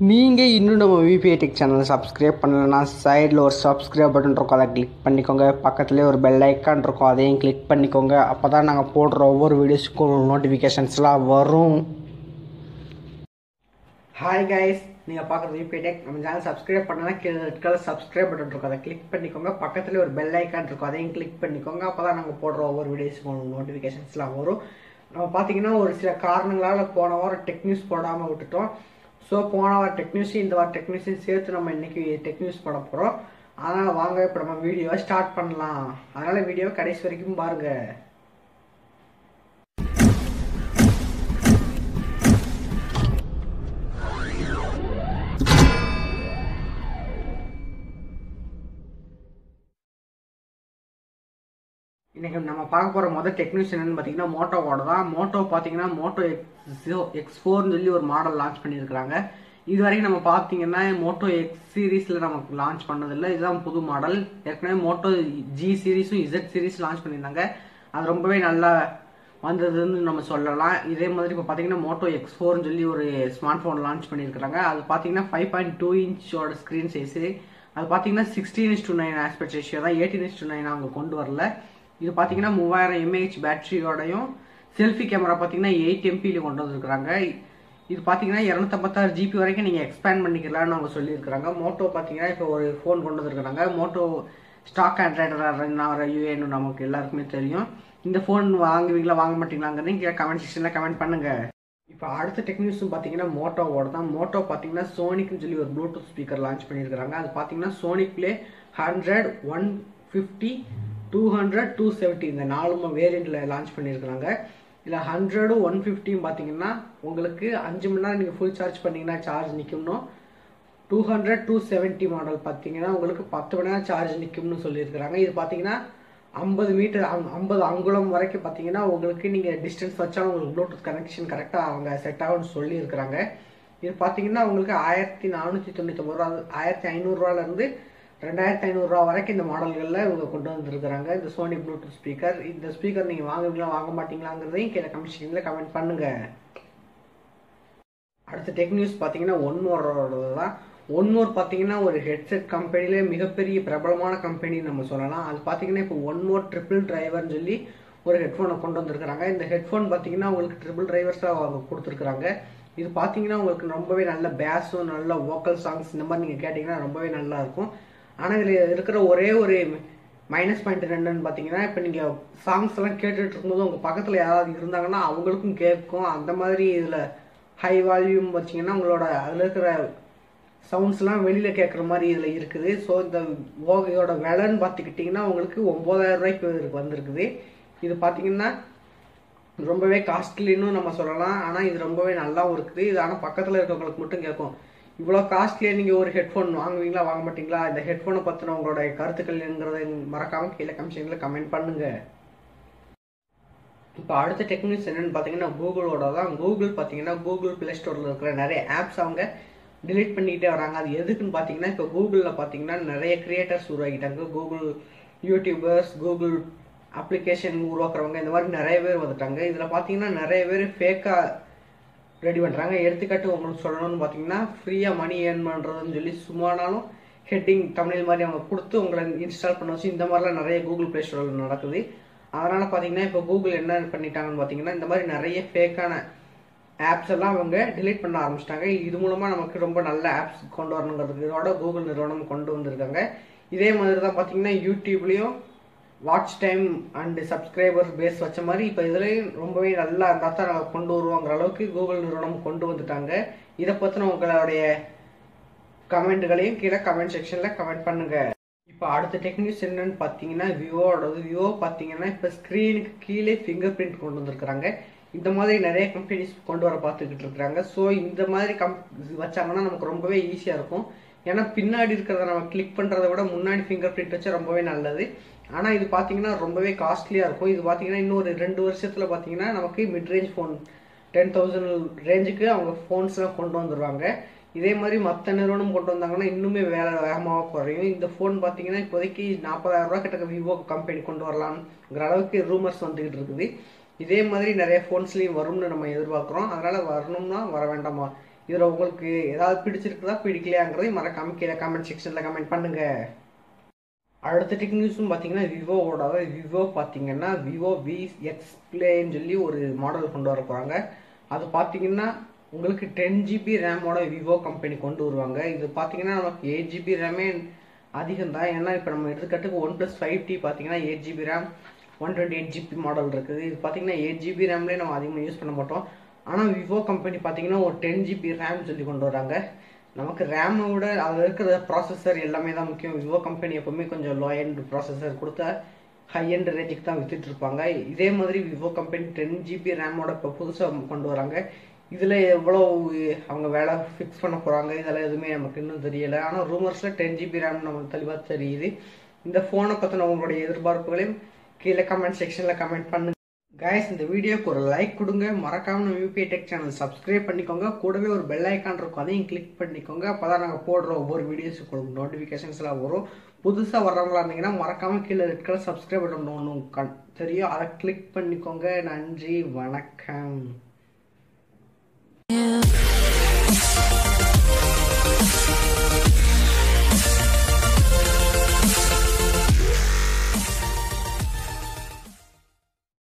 நீங்கள் இன்னும் நம்ம விபிஐ டெக் சேனலை சப்ஸ்கிரைப் பண்ணலைன்னா சைடில் ஒரு சப்ஸ்கிரைப் பட்டன் இருக்கும், அதை கிளிக் பண்ணிக்கோங்க. பக்கத்துலேயே ஒரு பெல் ஐக்கான் இருக்கும், அதையும் கிளிக் பண்ணிக்கோங்க. அப்போ தான் நாங்கள் போடுற ஒவ்வொரு வீடியோஸுக்கும் நோட்டிஃபிகேஷன்ஸ்லாம் வரும். ஹாய் கைஸ், நீங்கள் பார்க்குறது விபிஐ டெக். நம்ம சேனல் சப்ஸ்கிரைப் பண்ணலாம், கீழே ரெட் கலர் சப்ஸ்கிரைப் பட்டன் இருக்கும், அதை கிளிக் பண்ணிக்கோங்க. பக்கத்துலேயே ஒரு பெல் ஐக்கான் இருக்கும், அதையும் கிளிக் பண்ணிக்கோங்க. அப்போ தான் நாங்கள் போடுற ஒவ்வொரு வீடியோஸுக்கும் நோட்டிஃபிகேஷன்ஸ்லாம் வரும். நம்ம பார்த்தீங்கன்னா ஒரு சில காரணங்களால் போன வாரம் டெக் நியூஸ் போடாமல் விட்டுட்டோம். ஸோ போன வாரம் டெக் நியூஸையும் இந்த வாரம் டெக் நியூஸையும் சேர்த்து நம்ம இன்றைக்கி டெக் நியூஸ் போட போகிறோம். அதனால் வாங்க இப்போ நம்ம வீடியோவை ஸ்டார்ட் பண்ணலாம். அதனால் வீடியோவை கடைசி வரைக்கும் பாருங்கள். இன்றைக்கி நம்ம பார்க்க போகிற முதல் டெக் நியூஸ் என்னென்னு பார்த்தீங்கன்னா மோட்டோவோட தான். மோட்டோ பார்த்தீங்கன்னா மோட்டோ X4ன்னு சொல்லி ஒரு மாடல் லான்ச் பண்ணியிருக்கிறாங்க. இது வரைக்கும் நம்ம பார்த்தீங்கன்னா மோட்டோ எக்ஸ் சீரீஸில் நமக்கு லான்ச் பண்ணதில்லை, இதுதான் புது மாடல். ஏற்கனவே மோட்டோ ஜி சீரீஸும் இசட் சீரீஸ் லான்ச் பண்ணியிருந்தாங்க, அது ரொம்பவே நல்லா வந்ததுன்னு நம்ம சொல்லலாம். இதே மாதிரி இப்போ பார்த்தீங்கன்னா மோட்டோ X4ன்னு சொல்லி ஒரு ஸ்மார்ட் ஃபோன் லான்ச் பண்ணியிருக்கிறாங்க. அது பார்த்தீங்கன்னா 5.2 இன்ச்சோட ஸ்க்ரீன் சைஸு. அது பார்த்தீங்கன்னா 16:9 ஆஸ்பெக்ட் ரேஷியோ தான், 18:9 அவங்க கொண்டு வரல. இது பார்த்தீங்கன்னா 3000 mAh பேட்டரியோடையும் செல்ஃபி கேமரா பார்த்தீங்கன்னா 8 MP கொண்டு வந்திருக்கிறாங்க. இது பார்த்தீங்கன்னா 256 GB வரைக்கும் நீங்கள் எக்ஸ்பேண்ட் பண்ணிக்கலாம்னு அவங்க சொல்லியிருக்கிறாங்க. மோட்டோ பார்த்தீங்கன்னா இப்போ ஒரு ஃபோன் கொண்டு வந்திருக்கிறாங்க. மோட்டோ ஸ்டாக் ஆண்ட்ராய்டராக ரன் ஆகிற யூஏன்னு நமக்கு எல்லாருக்குமே தெரியும். இந்த ஃபோன் வாங்குவீங்களா வாங்க மாட்டீங்களாங்கிறதையும் கீழே கமெண்ட் செக்ஷனில் கமெண்ட் பண்ணுங்கள். இப்போ அடுத்த டெக் நியூஸும் பார்த்தீங்கன்னா மோட்டோவோட தான். மோட்டோ பார்த்தீங்கன்னா சோனிக்னு சொல்லி ஒரு ப்ளூடூத் ஸ்பீக்கர் லான்ச் பண்ணியிருக்கிறாங்க. அது பார்த்தீங்கன்னா சோனிக்லே 100, 150, 200, 270 இந்த 4 வேரியண்ட்டில் லான்ச் பண்ணியிருக்கிறாங்க. இதில் 100, 150 பார்த்தீங்கன்னா உங்களுக்கு 5 மணி நேரம் நீங்கள் ஃபுல் சார்ஜ் பண்ணிங்கன்னா சார்ஜ் நிற்கும்னு, 200, 270 மாடல் பார்த்தீங்கன்னா உங்களுக்கு 10 மணி நேரம் சார்ஜ் நிற்கும்னு சொல்லியிருக்கிறாங்க. இது பார்த்தீங்கன்னா 50 மீட்டர் 50 அங்குலம் வரைக்கும் பார்த்தீங்கன்னா உங்களுக்கு நீங்கள் டிஸ்டன்ஸ் வச்சாலும் உங்களுக்கு ப்ளூடூத் கனெக்ஷன் கரெக்டாக அவங்க செட் ஆகும்னு சொல்லியிருக்கிறாங்க. இது பார்த்தீங்கன்னா உங்களுக்கு 1499 ரூபா, 1500 2500 வரைக்கும் இந்த மாடல்களில் இவங்க கொண்டு வந்திருக்கிறாங்க இந்த சோனி ப்ளூடூத் ஸ்பீக்கர். இந்த ஸ்பீக்கர் நீங்கள் வாங்குவீங்களா வாங்க மாட்டீங்களாங்கிறதையும் கீழே கமெண்ட் செக்ஷனில் கமெண்ட் பண்ணுங்கள். அடுத்த டெக் நியூஸ் பார்த்தீங்கன்னா ஒன்மோரோட தான். ஒன்மோர் பார்த்தீங்கன்னா ஒரு ஹெட்செட் கம்பெனிலே மிகப்பெரிய பிரபலமான கம்பெனின்னு நம்ம சொல்லலாம். அது பார்த்தீங்கன்னா இப்போ ஒன்மோர் ட்ரிபிள் டிரைவர்னு சொல்லி ஒரு ஹெட்ஃபோனை கொண்டு வந்திருக்கிறாங்க. இந்த ஹெட்ஃபோன் பார்த்தீங்கன்னா உங்களுக்கு ட்ரிபிள் டிரைவர்ஸாக அவங்க கொடுத்துருக்குறாங்க. இது பார்த்தீங்கன்னா உங்களுக்கு ரொம்பவே நல்ல பேஸும் நல்ல வோக்கல் சாங்ஸ் இந்த மாதிரி நீங்கள் கேட்டிங்கன்னா ரொம்பவே நல்லா இருக்கும். ஆனால் இதில் இருக்கிற ஒரே ஒரு மைனஸ் பாயிண்ட் என்னன்னு பார்த்தீங்கன்னா, இப்போ நீங்கள் சாங்ஸ் எல்லாம் கேட்டுட்டு இருக்கும்போது உங்கள் பக்கத்தில் யாராவது இருந்தாங்கன்னா அவங்களுக்கும் கேட்கும். அந்த மாதிரி இதில் ஹை வால்யூம் வச்சிங்கன்னா உங்களோட அதில் இருக்கிற சவுண்ட்ஸ்லாம் வெளியில் கேட்குற மாதிரி இதில் இருக்குது. ஸோ இந்த இதோட விலைன்னு பார்த்துக்கிட்டிங்கன்னா உங்களுக்கு 9000 ரூபாய்க்கு வந்திருக்குது. இது பார்த்தீங்கன்னா ரொம்பவே காஸ்ட்லின்னு நம்ம சொல்லலாம். ஆனால் இது ரொம்பவே நல்லாவும் இருக்குது. இது ஆனால் பக்கத்தில் இருக்கிறவங்களுக்கு மட்டும் கேட்கும். இவ்வளோ காஸ்ட்லியாக நீங்கள் ஒரு ஹெட்ஃபோன் வாங்குவீங்களா வாங்க மாட்டீங்களா? இந்த ஹெட்ஃபோனை பற்றின உங்களோட கருத்துக்கள்ங்கிறத மறக்காமல் கீழே கமெண்ட் கமெண்ட் பண்ணுங்கள். இப்போ அடுத்த டெக் நியூஸ் என்னென்னு பார்த்தீங்கன்னா கூகுளோட தான். கூகுள் பார்த்தீங்கன்னா கூகுள் ப்ளே ஸ்டோரில் இருக்கிற நிறைய ஆப்ஸ் அவங்க டிலீட் பண்ணிக்கிட்டே வராங்க. அது எதுக்குன்னு பார்த்தீங்கன்னா இப்போ கூகுளில் பார்த்தீங்கன்னா நிறைய கிரியேட்டர்ஸ் உருவாக்கிட்டாங்க. கூகுள் யூடியூபர்ஸ், கூகுள் அப்ளிகேஷன் உருவாக்குறவங்க இந்த மாதிரி நிறைய பேர் வந்துட்டாங்க. இதில் பார்த்தீங்கன்னா நிறைய பேர் ஃபேக்காக ரெடி பண்ணுறாங்க. எடுத்துக்காட்டு உங்களுக்கு சொல்லணும்னு பார்த்தீங்கன்னா ஃப்ரீயாக மணி ஏர்ன் பண்ணுறதுன்னு சொல்லி சும்மானாலும் ஹெட்டிங் தமிழ் மாதிரி அவங்க கொடுத்து உங்களை இன்ஸ்டால் பண்ண வச்சு இந்த மாதிரிலாம் நிறைய கூகுள் ப்ளே ஸ்டோரில் நடக்குது. அதனால் பார்த்தீங்கன்னா இப்போ கூகுள் என்ன பண்ணிட்டாங்கன்னு பார்த்தீங்கன்னா இந்த மாதிரி நிறைய ஃபேக்கான ஆப்ஸ் எல்லாம் அவங்க டிலீட் பண்ண ஆரம்பிச்சிட்டாங்க. இது மூலமாக நமக்கு ரொம்ப நல்ல ஆப்ஸ் கொண்டு வரணுங்கிறதுக்கோட கூகுள் நிறுவனம் கொண்டு வந்திருக்காங்க. இதே மாதிரி தான் பார்த்தீங்கன்னா யூடியூப்லேயும் watch time and subscriber base வச்ச மாதிரி இப்போ இதுலேயும் ரொம்பவே நல்லா இருந்தால் தான் நாங்கள் கொண்டு வருவோங்கிற அளவுக்கு கூகுள் நிறுவனம் கொண்டு வந்துட்டாங்க. இதை பற்றின உங்களுடைய கமெண்ட்டுகளையும் கீழே கமெண்ட் செக்ஷனில் கமெண்ட் பண்ணுங்கள். இப்போ அடுத்த டெக் நியூஸ் என்னன்னு பார்த்தீங்கன்னா விவோடது. விவோ பார்த்தீங்கன்னா இப்போ ஸ்க்ரீனுக்கு கீழே ஃபிங்கர் பிரிண்ட் கொண்டு வந்திருக்கிறாங்க. இந்த மாதிரி நிறைய கம்பெனிஸ் கொண்டு வர பார்த்துக்கிட்டு இருக்கிறாங்க. ஸோ இந்த மாதிரி வச்சாங்கன்னா நமக்கு ரொம்பவே ஈஸியாக இருக்கும். ஏன்னா பின்னாடி இருக்கிறத நம்ம கிளிக் பண்ணுறத விட முன்னாடி ஃபிங்கர் பிரிண்ட் வச்சா ரொம்பவே நல்லது. ஆனால் இது பார்த்தீங்கன்னா ரொம்பவே காஸ்ட்லியாக இருக்கும். இது பார்த்தீங்கன்னா இன்னும் ஒரு 2 வருஷத்தில் பார்த்தீங்கன்னா நமக்கு மிட் ரேஞ்ச் ஃபோன் 10,000 ரேஞ்சுக்கு அவங்க ஃபோன்ஸ்லாம் கொண்டு வந்துடுவாங்க. இதே மாதிரி மற்ற நிறுவனம் கொண்டு வந்தாங்கன்னா இன்னுமே வேலை வேகமாக குறையும். இந்த ஃபோன் பார்த்தீங்கன்னா இப்போதைக்கு 40,000 ரூபா கிட்ட விவோ கம்பெனி கொண்டு வரலாம்ங்கிற அளவுக்கு ரூமர்ஸ் வந்துக்கிட்டு இருக்குது. இதே மாதிரி நிறைய ஃபோன்ஸ்லேயும் வரும்னு நம்ம எதிர்பார்க்குறோம். அதனால் வரணும்னா வர வேண்டாமா? இதில் உங்களுக்கு ஏதாவது பிடிச்சிருக்குதா பிடிக்கலையாங்கிறதையும் மறக்காம கீழே கமெண்ட் செக்ஷனில் கமெண்ட் பண்ணுங்க. அடுத்த டெக் நியூஸும் பார்த்தீங்கன்னா விவோவோட விவோ பார்த்தீங்கன்னா விவோ வி எக்ஸ்பிளேன்னு சொல்லி ஒரு மாடல் கொண்டு வர போகிறாங்க. அது பார்த்தீங்கன்னா உங்களுக்கு 10 GB ரேமோட விவோ கம்பெனி கொண்டு வருவாங்க. இது பார்த்தீங்கன்னா நமக்கு 8 GB ரேமே அதிகம் தான். ஏன்னா இப்போ நம்ம எடுத்துக்காட்டுக்கு OnePlus 5T பார்த்தீங்கன்னா 8 GB ரேம் 128 GB மாடல் இருக்குது. இது பார்த்தீங்கன்னா 8 GB ரேம்லேயே நம்ம அதிகமாக யூஸ் பண்ண மாட்டோம். ஆனால் விவோ கம்பெனி பார்த்தீங்கன்னா ஒரு 10 GB ரேம் சொல்லி கொண்டு வராங்க. நமக்கு ரேமை விட அதில் இருக்கிற ப்ராசஸர் எல்லாமே தான் முக்கியம். விவோ கம்பெனி எப்பவுமே கொஞ்சம் லோ எண்ட் ப்ராசஸர் கொடுத்தா ஹை எண்ட் ரேஞ்சுக்கு தான் வித்துட்டு இருப்பாங்க. இதே மாதிரி விவோ கம்பெனி 10 GB ரேமோட இப்போ புதுசாக கொண்டு வராங்க. இதில் எவ்வளோ அவங்க வேலை ஃபிக்ஸ் பண்ண போகிறாங்க இதெல்லாம் எதுவுமே நமக்கு இன்னும் தெரியலை. ஆனால் ரூமர்ஸில் 10 GB ரேம் நமக்கு தெளிவாக தெரியுது. இந்த ஃபோனை பற்றின உங்களுடைய எதிர்பார்ப்புகளையும் கீழே கமெண்ட் செக்ஷனில் கமெண்ட் பண்ணுங்க. கைஸ், இந்த வீடியோக்கு ஒரு லைக் கொடுங்க. மறக்காம நம்ம யூபிஐ டெக் சேனல் சப்ஸ்கிரைப் பண்ணிக்கோங்க. கூடவே ஒரு பெல் ஐக்கான் இருக்கும், அதையும் கிளிக் பண்ணிக்கோங்க. அப்போதான் நாங்கள் போடுற ஒவ்வொரு வீடியோஸுக்கு உங்களுக்கு நோட்டிஃபிகேஷன்ஸ் எல்லாம் வரும். புதுசாக வர்றவங்களா இருந்தீங்கன்னா மறக்காம கீழே ரெட் கலர் சப்ஸ்கிரைப் பட்டன் ஒன்று தெரியும், அதை கிளிக் பண்ணிக்கோங்க. நன்றி, வணக்கம்.